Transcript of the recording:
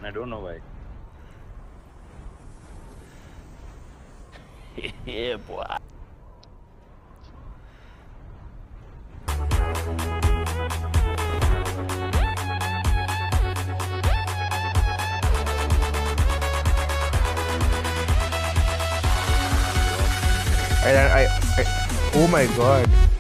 and I don't know why. Yeah, boy. I oh my god.